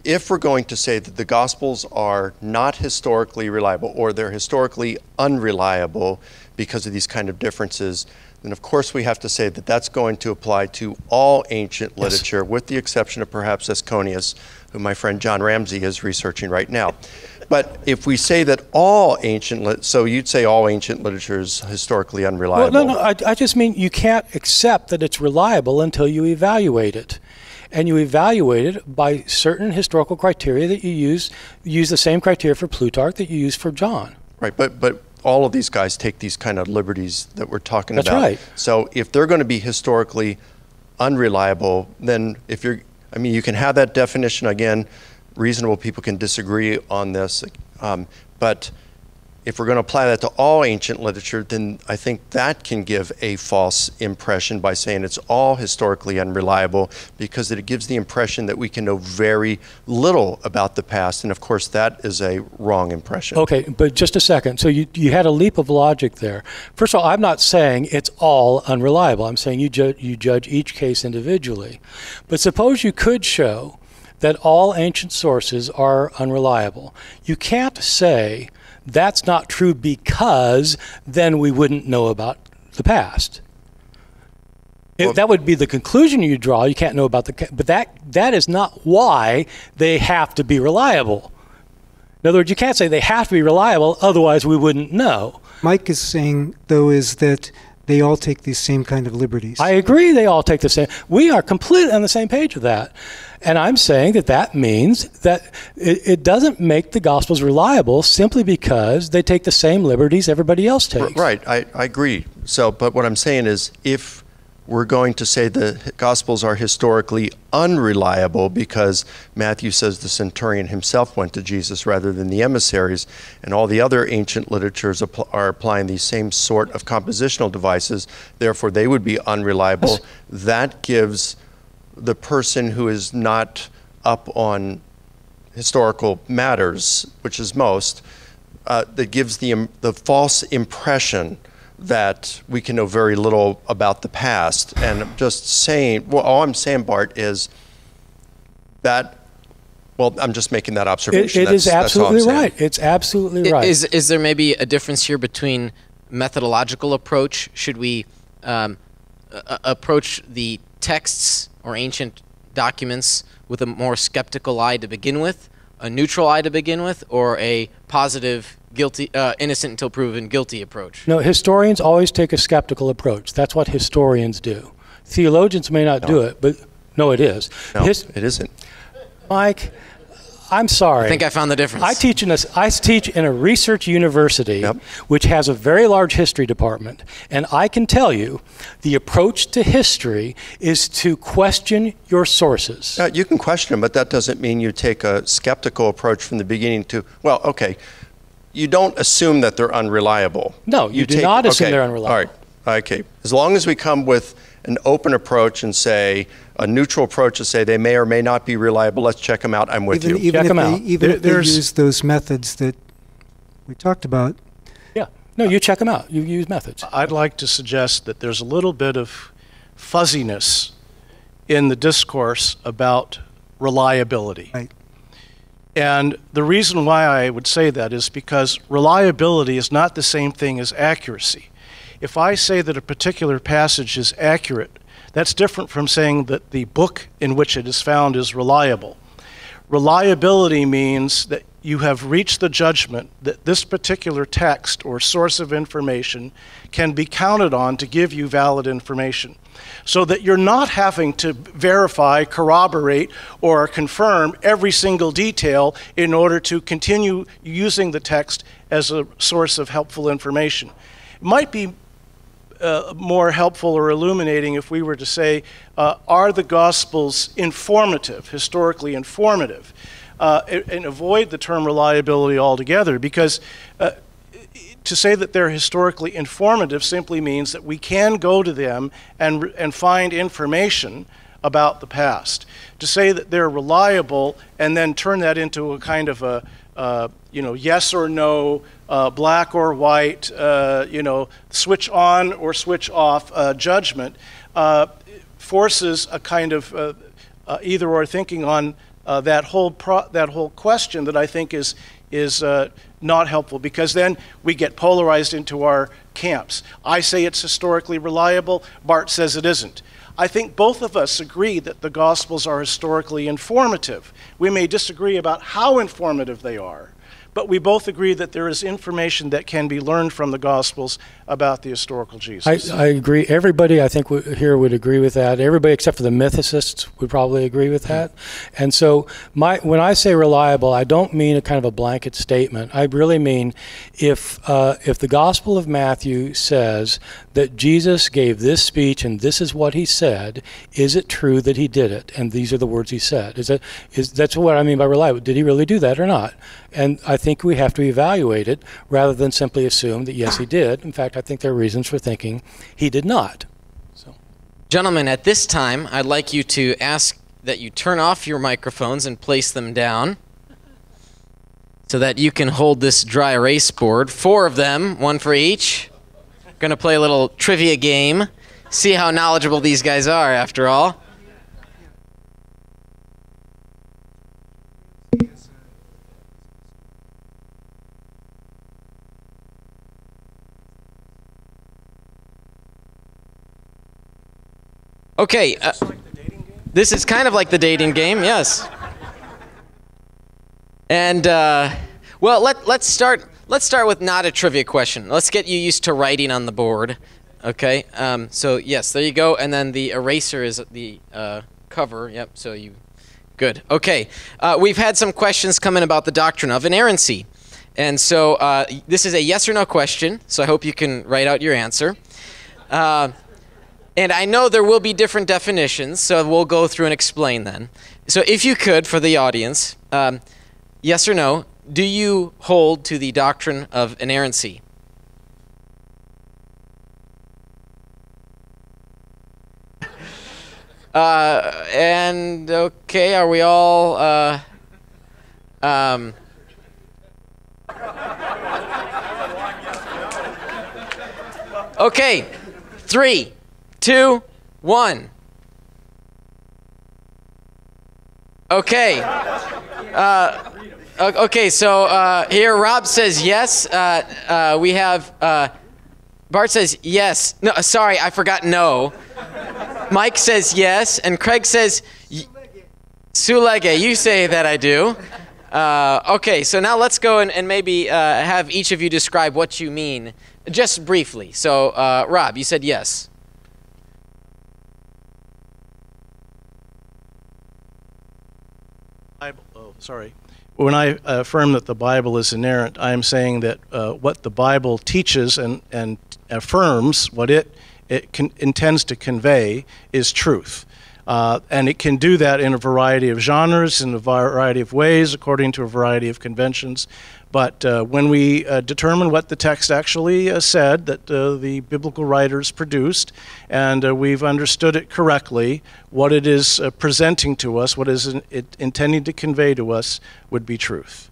if we're going to say that the Gospels are not historically reliable, or they're historically unreliable because of these kind of differences, then of course we have to say that that's going to apply to all ancient literature, yes, with the exception of perhaps Asconius, who my friend John Ramsey is researching right now. But if we say that all ancient, lit so you'd say all ancient literature is historically unreliable.
Well, no, no, I, I just mean you can't accept that it's reliable until you evaluate it. And you evaluate it by certain historical criteria that you use. You use the same criteria for Plutarch that you use for John.
Right, but but all of these guys take these kind of liberties that we're talking
That's
about.
That's right.
So if they're going to be historically unreliable, then if you're, I mean, you can have that definition again. Reasonable people can disagree on this, um, but if we're going to apply that to all ancient literature, then I think that can give a false impression by saying it's all historically unreliable, because it gives the impression that we can know very little about the past, and of course that is a wrong impression.
Okay, but just a second. So you, you had a leap of logic there. First of all, I'm not saying it's all unreliable. I'm saying you, ju you judge each case individually. But suppose you could show that all ancient sources are unreliable. You can't say that's not true because then we wouldn't know about the past. It,
well,
that would be the conclusion you draw. You can't know about the, but that that is not why they have to be reliable. In other words, you can't say they have to be reliable, otherwise we wouldn't know.
Mike is saying, though, is that they all take these same kind of liberties.
I agree they all take the same. We are completely on the same page with that. And I'm saying that that means that it, it doesn't make the Gospels reliable simply because they take the same liberties everybody else takes.
Right, I, I agree. So, but what I'm saying is, if we're going to say the Gospels are historically unreliable because Matthew says the centurion himself went to Jesus rather than the emissaries, and all the other ancient literatures apl are applying these same sort of compositional devices, therefore they would be unreliable, yes, that gives the person who is not up on historical matters, which is most, uh, that gives the, the false impression that we can know very little about the past. And I'm just saying, well, all I'm saying, Bart, is that, well, I'm just making that observation.
It, it
that's,
is absolutely
that's all I'm
right. It's absolutely right.
Is, is there maybe a difference here between methodological approach? Should we um, a approach the texts or ancient documents with a more skeptical eye to begin with, a neutral eye to begin with, or a positive, guilty, uh, innocent until proven guilty approach?
No, historians always take a skeptical approach. That's what historians do. Theologians may not
no.
do it, but no, it is.
No,
His
it isn't.
Mike, I'm sorry.
I think I found the difference.
I teach in a, I teach in a research university,
yep,
which has a very large history department, and I can tell you the approach to history is to question your sources.
Uh, you can question them, but that doesn't mean you take a skeptical approach from the beginning to, well, okay, you don't assume that they're unreliable.
No, you, you do
take,
not assume
okay,
they're unreliable.
All right, okay. As long as we come with an open approach and say, a neutral approach to say they may or may not be reliable, let's check them out, I'm with
even,
you.
Even
check
if
them
they,
out.
Even
There,
if they
there's,
use those methods that we talked about.
Yeah, no, you check them out. You use methods.
I'd like to suggest that there's a little bit of fuzziness in the discourse about reliability.
Right.
And the reason why I would say that is because reliability is not the same thing as accuracy. If I say that a particular passage is accurate, that's different from saying that the book in which it is found is reliable. Reliability means that you have reached the judgment that this particular text or source of information can be counted on to give you valid information, so that you're not having to verify, corroborate, or confirm every single detail in order to continue using the text as a source of helpful information. It might be Uh, more helpful or illuminating if we were to say, uh, are the Gospels informative, historically informative, uh, and, and avoid the term reliability altogether, because uh, to say that they're historically informative simply means that we can go to them and, and find information about the past. To say that they're reliable and then turn that into a kind of a Uh, you know, yes or no, uh, black or white, uh, you know, switch on or switch off uh, judgment, uh, forces a kind of uh, uh, either or thinking on uh, that whole pro that whole question that I think is is uh, not helpful, because then we get polarized into our camps. I say it's historically reliable. Bart says it isn't. I think both of us agree that the Gospels are historically informative. We may disagree about how informative they are, but we both agree that there is information that can be learned from the Gospels about the historical Jesus.
I, I agree. Everybody, I think, w here would agree with that. Everybody except for the mythicists would probably agree with that. And so my, when I say reliable, I don't mean a kind of a blanket statement. I really mean if, uh, if the Gospel of Matthew says that Jesus gave this speech and this is what he said, is it true that he did it? And these are the words he said. Is it, is, that's what I mean by reliable. Did he really do that or not? And I think we have to evaluate it rather than simply assume that yes, he did. In fact, I think there are reasons for thinking he did not. So,
gentlemen, at this time, I'd like you to ask that you turn off your microphones and place them down so that you can hold this dry erase board. Four of them, one for each. Going to play a little trivia game, see how knowledgeable these guys are, after all. Okay, uh, this is kind of like the dating game, yes. And uh, well, let let's start. Let's start with not a trivia question. Let's get you used to writing on the board. Okay. Um, so yes, there you go. And then the eraser is the uh, cover. Yep. So you, good. Okay. Uh, we've had some questions come in about the doctrine of inerrancy, and so uh, this is a yes or no question. So I hope you can write out your answer. Uh, And I know there will be different definitions, so we'll go through and explain then. So if you could, for the audience, um, yes or no, do you hold to the doctrine of inerrancy? Uh, and, okay, are we all... Uh, um, okay, three. Two, one. Okay. Uh, okay, so uh, here Rob says yes. Uh, uh, we have, uh, Bart says yes. No, sorry, I forgot no. Mike says yes, and Craig says, Sulege, you say that I do. Uh, okay, so now let's go and, and maybe uh, have each of you describe what you mean, just briefly. So, uh, Rob, you said yes.
Oh, sorry. When I affirm that the Bible is inerrant, I am saying that uh, what the Bible teaches and, and affirms, what it, it con intends to convey, is truth. Uh, and it can do that in a variety of genres, in a variety of ways, according to a variety of conventions. But uh, when we uh, determine what the text actually uh, said, that uh, the biblical writers produced, and uh, we've understood it correctly, what it is uh, presenting to us, what is in, it intending to convey to us, would be truth.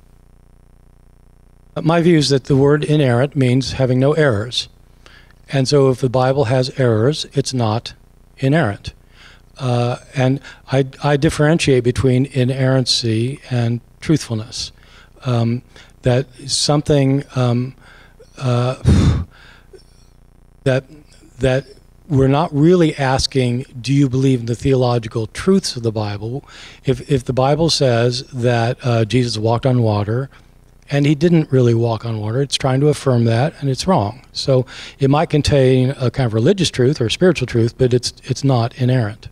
my view is that the word inerrant means having no errors. And so if the Bible has errors, it's not inerrant. Uh, and I, I differentiate between inerrancy and truthfulness. Um, that something um, uh, that that we're not really asking, do you believe in the theological truths of the Bible? If if the Bible says that uh, Jesus walked on water, and he didn't really walk on water, it's trying to affirm that, and it's wrong. So it might contain a kind of religious truth or spiritual truth, but it's it's not inerrant.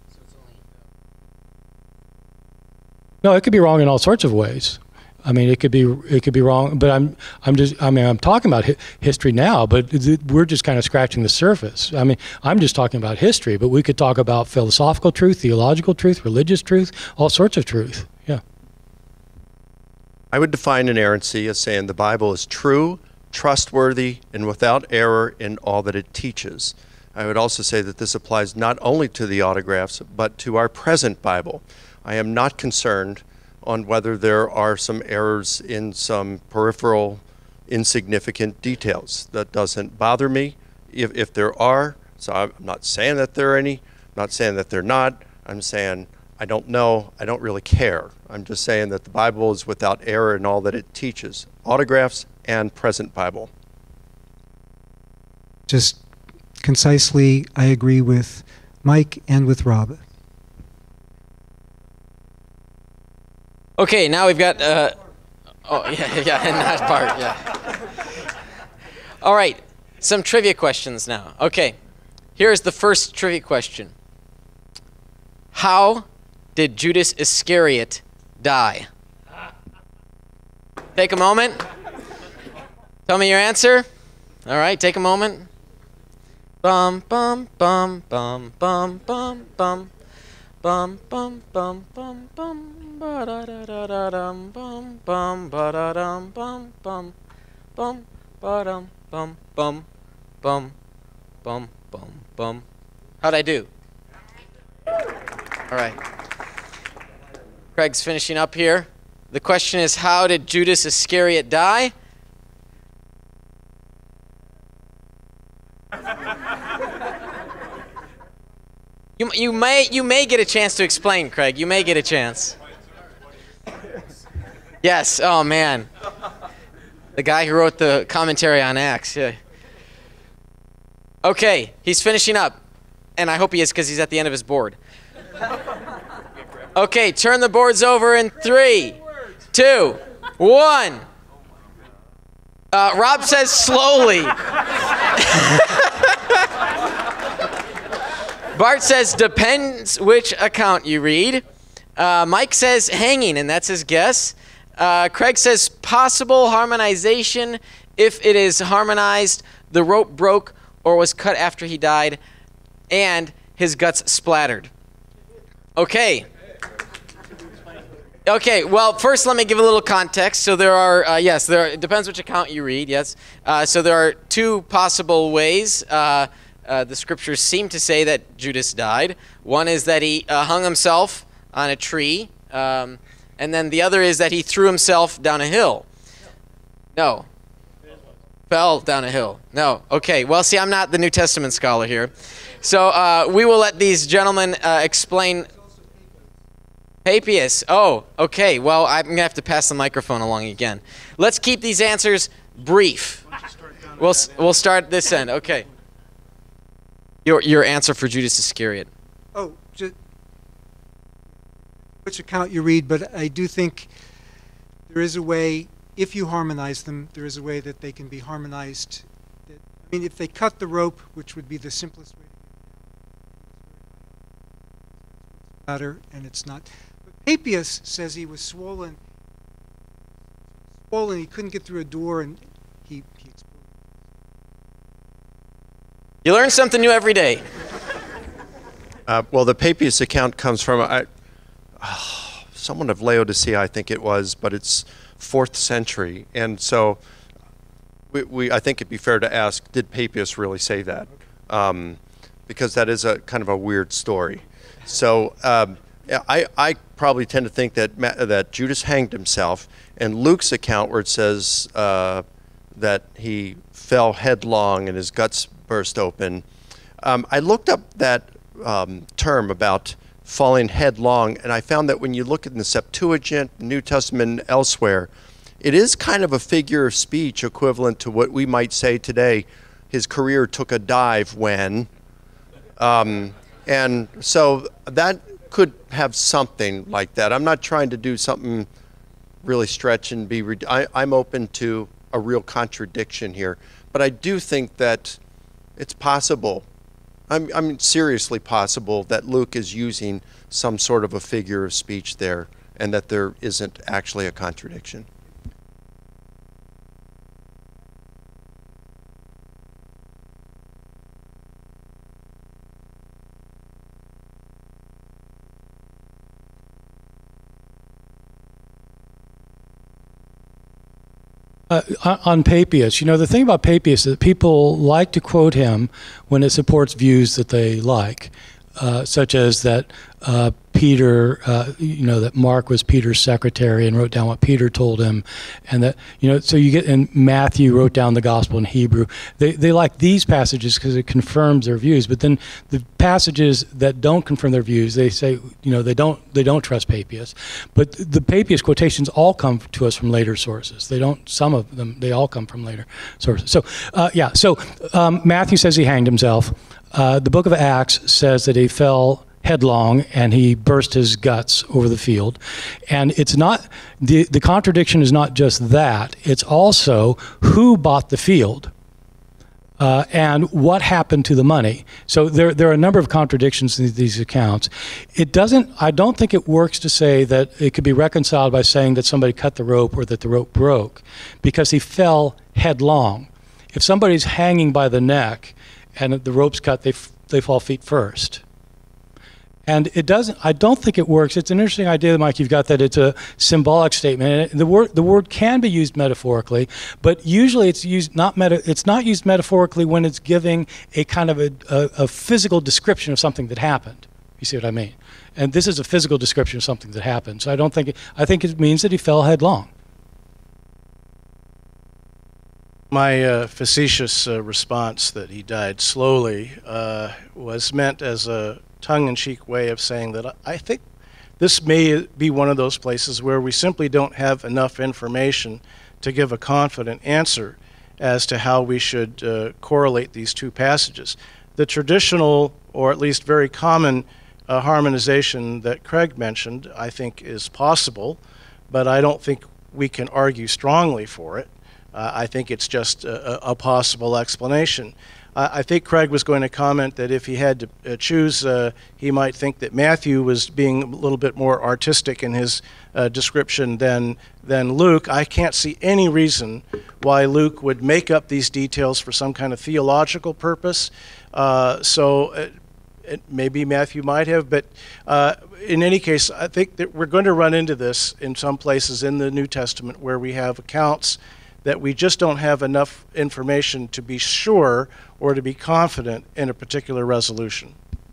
No, it could be wrong in all sorts of ways. I mean, it could be it could be wrong, but I'm I'm just I mean I'm talking about hi history now, but we're just kind of scratching the surface. I mean, I'm just talking about history, but we could talk about philosophical truth, theological truth, religious truth, all sorts of truth. Yeah.
I would define inerrancy as saying the Bible is true, trustworthy, and without error in all that it teaches. I would also say that this applies not only to the autographs, but to our present Bible. I am not concerned on whether there are some errors in some peripheral, insignificant details. That doesn't bother me if, if there are. So I'm not saying that there are any, I'm not saying that they're not. I'm saying I don't know. I don't really care. I'm just saying that the Bible is without error in all that it teaches. Autographs and present Bible.
Just concisely, I agree with Mike and with Rob.
Okay, now we've got. Uh, oh yeah, yeah, and that part, yeah. All right, some trivia questions now. Okay, here's the first trivia question. How did Judas Iscariot die? Take a moment. Tell me your answer. All right, take a moment. Bum bum bum bum bum bum bum bum bum bum bum bum ba da da da da dum bum bum ba da dum bum bum bum ba dum bum bum bum bum bum bum. How'd I do? All right. Craig's finishing up here. The question is, how did Judas Iscariot die? You, you may you may get a chance to explain, Craig. You may get a chance. Yes. Oh man, the guy who wrote the commentary on Acts. Yeah. Okay, he's finishing up, and I hope he is because he's at the end of his board. Okay, turn the boards over in three, two, one. Uh, Rob says slowly. Bart says depends which account you read. Uh, Mike says hanging, and that's his guess. Uh, Craig says possible harmonization. If it is harmonized, the rope broke or was cut after he died, and his guts splattered. Okay. Okay, well, first let me give a little context. So there are, uh, yes, there are, it depends which account you read, yes. Uh, so there are two possible ways. Uh, uh, the scriptures seem to say that Judas died. One is that he uh, hung himself on a tree, um, and then the other is that he threw himself down a hill. No. Fell down a hill. No. Okay, well, see, I'm not the New Testament scholar here. So uh, we will let these gentlemen uh, explain. Papias. Oh, okay. Well, I'm going to have to pass the microphone along again. Let's keep these answers brief. We'll, we'll start this end. Okay. Your, your answer for Judas Iscariot.
Oh, just which account you read, but I do think there is a way, if you harmonize them, there is a way that they can be harmonized. I mean, if they cut the rope, which would be the simplest way to get it matter, and it's not. But Papias says he was swollen, swollen, he couldn't get through a door, and he, he exploded.
You learn something new every day.
Uh, well, the Papias account comes from I, oh, someone of Laodicea, I think it was, but it's fourth century, and so we, we I think it'd be fair to ask, did Papias really say that? Um, because that is a kind of a weird story. So um, I I probably tend to think that that Judas hanged himself, and Luke's account where it says uh, that he fell headlong and his guts burst open. Um, I looked up that um, term about falling headlong, and I found that when you look in the Septuagint, New Testament, and elsewhere, it is kind of a figure of speech equivalent to what we might say today. His career took a dive when, um, and so that could have something like that. I'm not trying to do something really stretch and be. I, I'm open to a real contradiction here, but I do think that it's possible. I'm, I mean, seriously possible that Luke is using some sort of a figure of speech there, and that there isn't actually a contradiction.
Uh, on Papias, you know, the thing about Papias is that people like to quote him when it supports views that they like, uh, such as that uh, Peter, uh, you know, that Mark was Peter's secretary and wrote down what Peter told him, and that, you know, so you get, and Matthew wrote down the gospel in Hebrew. They they like these passages because it confirms their views. But then the passages that don't confirm their views, they say, you know, they don't they don't trust Papias. But the Papias quotations all come to us from later sources. They don't. Some of them, they all come from later sources. So uh, yeah. So um, Matthew says he hanged himself. Uh, the book of Acts says that he fell headlong and he burst his guts over the field. And it's not, the, the contradiction is not just that, it's also who bought the field uh, and what happened to the money. So there, there are a number of contradictions in these accounts. It doesn't, I don't think it works to say that it could be reconciled by saying that somebody cut the rope or that the rope broke, because he fell headlong. If somebody's hanging by the neck and the rope's cut, they, they fall feet first. And it doesn't, I don't think it works. It's an interesting idea, Mike, you've got, that it's a symbolic statement. And the word, the word can be used metaphorically, but usually it's used not meta, it's not used metaphorically when it's giving a kind of a, a, a physical description of something that happened. You see what I mean? And this is a physical description of something that happened. So I don't think, it, I think it means that he fell headlong.
My uh, facetious uh, response that he died slowly uh, was meant as a tongue-in-cheek way of saying that I think this may be one of those places where we simply don't have enough information to give a confident answer as to how we should uh, correlate these two passages. The traditional, or at least very common, uh, harmonization that Craig mentioned, I think is possible, but I don't think we can argue strongly for it. Uh, I think it's just a, a possible explanation. I think Craig was going to comment that if he had to uh, choose, uh, he might think that Matthew was being a little bit more artistic in his uh, description than, than Luke. I can't see any reason why Luke would make up these details for some kind of theological purpose. Uh, so it, it, maybe Matthew might have, but uh, in any case, I think that we're going to run into this in some places in the New Testament where we have accounts that we just don't have enough information to be sure or to be confident in a particular resolution.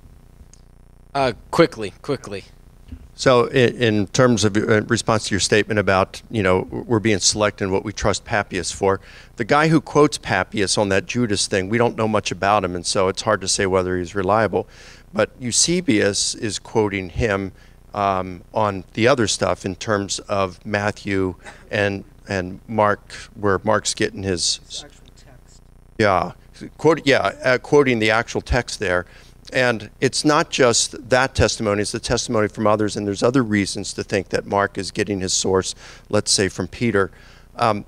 Uh, quickly, quickly.
So in, in terms of uh, response to your statement about, you know, we're being selected in what we trust Papias for, the guy who quotes Papias on that Judas thing, we don't know much about him, and so it's hard to say whether he's reliable. But Eusebius is quoting him um, on the other stuff in terms of Matthew and and Mark, where Mark's getting his, his actual text. Yeah, quote, yeah, uh, quoting the actual text there. And it's not just that testimony, it's the testimony from others, and there's other reasons to think that Mark is getting his source, let's say, from Peter. Um,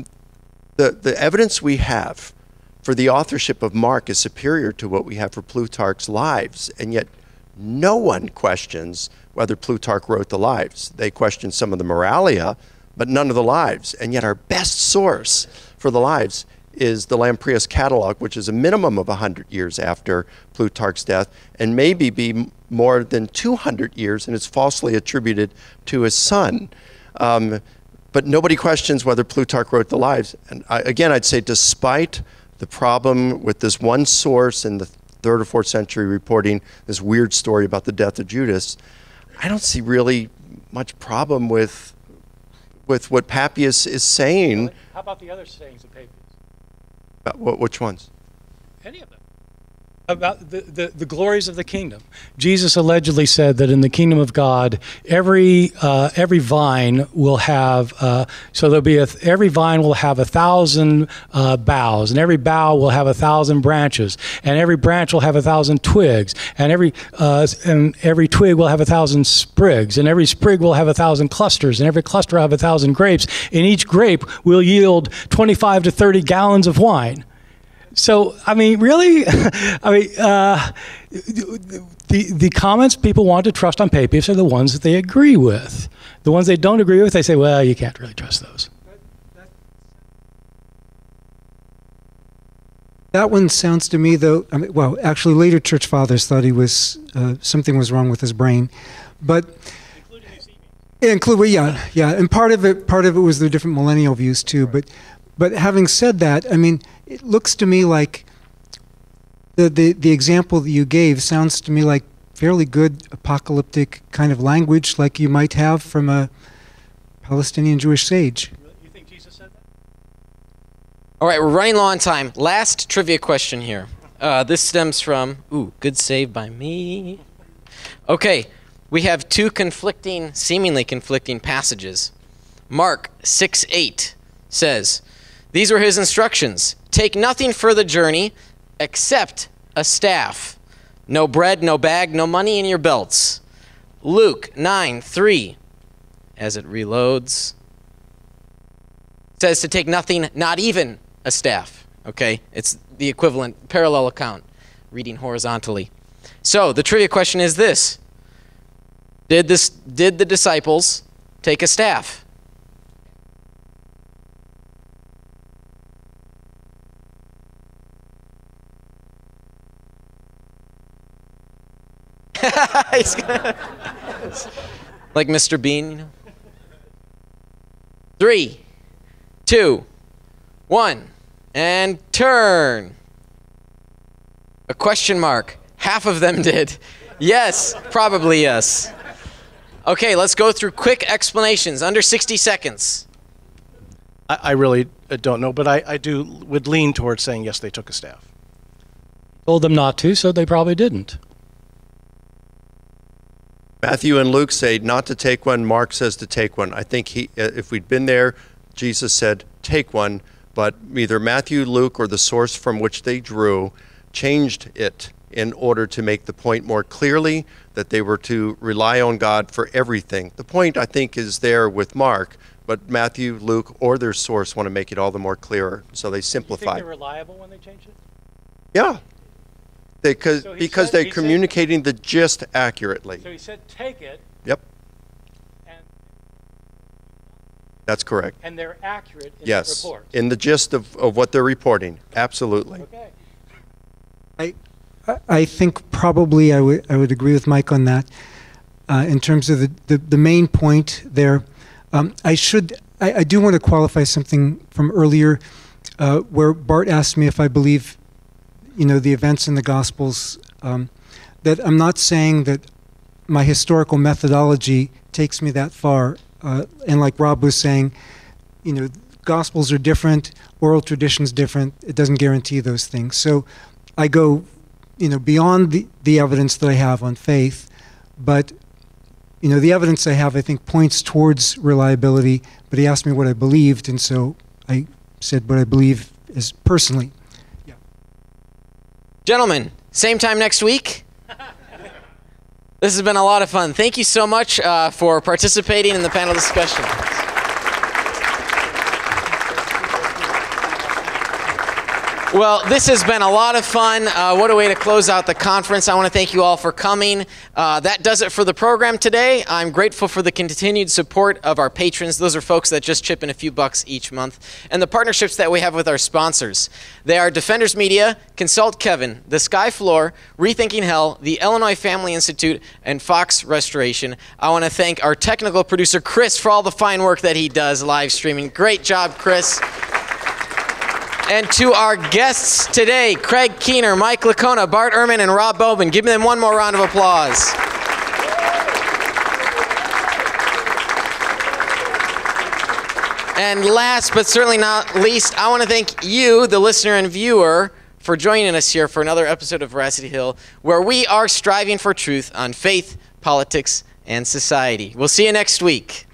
the, the evidence we have for the authorship of Mark is superior to what we have for Plutarch's Lives, and yet no one questions whether Plutarch wrote the Lives. They question some of the Moralia, but none of the Lives. And yet our best source for the Lives is the Lamprias Catalog, which is a minimum of one hundred years after Plutarch's death, and maybe be more than two hundred years, and it's falsely attributed to his son. Um, but nobody questions whether Plutarch wrote the Lives. And I, again, I'd say despite the problem with this one source in the third or fourth century reporting this weird story about the death of Judas, I don't see really much problem with with what Papias is saying.
How about the other sayings of Papias?
About what, which ones?
Any of them. About the, the, the glories of the kingdom. Jesus allegedly said that in the kingdom of God, every uh, every vine will have, uh, so there'll be a, every vine will have a thousand uh, boughs, and every bough will have a thousand branches, and every branch will have a thousand twigs, and every uh, and every twig will have a thousand sprigs, and every sprig will have a thousand clusters, and every cluster will have a thousand grapes, and each grape will yield twenty-five to thirty gallons of wine. So, I mean, really, I mean, uh, the, the comments people want to trust on Papias are the ones that they agree with. The ones they don't agree with, they say, well, you can't really trust those.
That one sounds to me, though, I mean, well, actually, later church fathers thought he was, uh, something was wrong with his brain. But, including include, well, yeah, yeah, and part of it, part of it was the different millennial views, too. Right. But, but having said that, I mean, it looks to me like the, the, the example that you gave sounds to me like fairly good apocalyptic kind of language like you might have from a Palestinian Jewish sage.
You think Jesus said that?
All right, we're running low on time. Last trivia question here. Uh, this stems from, ooh, good save by me. Okay, we have two conflicting, seemingly conflicting passages. Mark six eight says, "These were his instructions. Take nothing for the journey except a staff. No bread, no bag, no money in your belts." Luke nine three, as it reloads, says to take nothing, not even a staff. Okay, it's the equivalent parallel account, reading horizontally. So the trivia question is this: Did this did the disciples take a staff? Like Mister Bean, you know? Three, two, one, and turn. A question mark. Half of them did. Yes, probably yes. Okay, let's go through quick explanations, under sixty seconds.
I, I really uh, don't know, but I, I do would lean towards saying yes, they took a staff.
Told them not to, so they probably didn't.
Matthew and Luke say not to take one. Mark says to take one. I think he, if we'd been there, Jesus said take one, but either Matthew, Luke, or the source from which they drew changed it in order to make the point more clearly that they were to rely on God for everything. The point, I think, is there with Mark, but Matthew, Luke, or their source want to make it all the more clearer, so they simplify.
You think they're reliable when they changed it?
Yeah. They, cause,
So he
because
said-
they're
he said-
communicating the gist accurately.
So he said take it,
Yep,
and,
that's correct.
and they're accurate in
Yes,
the report.
in the gist of, of what they're reporting, absolutely.
Okay.
I, I think probably I would I would agree with Mike on that. Uh, in terms of the, the, the main point there, um, I should I, I do want to qualify something from earlier, uh, where Bart asked me if I believe, you know, the events in the Gospels. Um, that I'm not saying that my historical methodology takes me that far, uh, and like Rob was saying, you know, Gospels are different, oral tradition's different. It doesn't guarantee those things. So I go, you know, beyond the, the evidence that I have on faith, but, you know, the evidence I have, I think, points towards reliability, but he asked me what I believed, and so I said what I believe is personally. Yeah.
Gentlemen, same time next week. This has been a lot of fun. Thank you so much uh, for participating in the panel discussion. Well, this has been a lot of fun. Uh, what a way to close out the conference. I want to thank you all for coming. Uh, that does it for the program today. I'm grateful for the continued support of our patrons. Those are folks that just chip in a few bucks each month. And the partnerships that we have with our sponsors. They are Defenders Media, Consult Kevin, The Sky Floor, Rethinking Hell, the Illinois Family Institute, and Fox Restoration. I want to thank our technical producer, Chris, for all the fine work that he does live streaming. Great job, Chris. And to our guests today, Craig Keener, Mike Licona, Bart Ehrman, and Rob Bowman. Give them one more round of applause. And last but certainly not least, I want to thank you, the listener and viewer, for joining us here for another episode of Veracity Hill, where we are striving for truth on faith, politics, and society. We'll see you next week.